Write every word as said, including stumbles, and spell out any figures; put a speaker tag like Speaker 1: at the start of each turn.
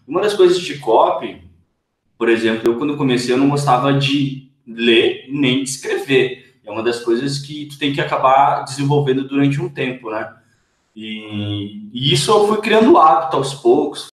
Speaker 1: Uma das coisas de copy, por exemplo, eu quando comecei eu não gostava de ler nem de escrever. É uma das coisas que tu tem que acabar desenvolvendo durante um tempo, né? E, e isso eu fui criando hábito aos poucos,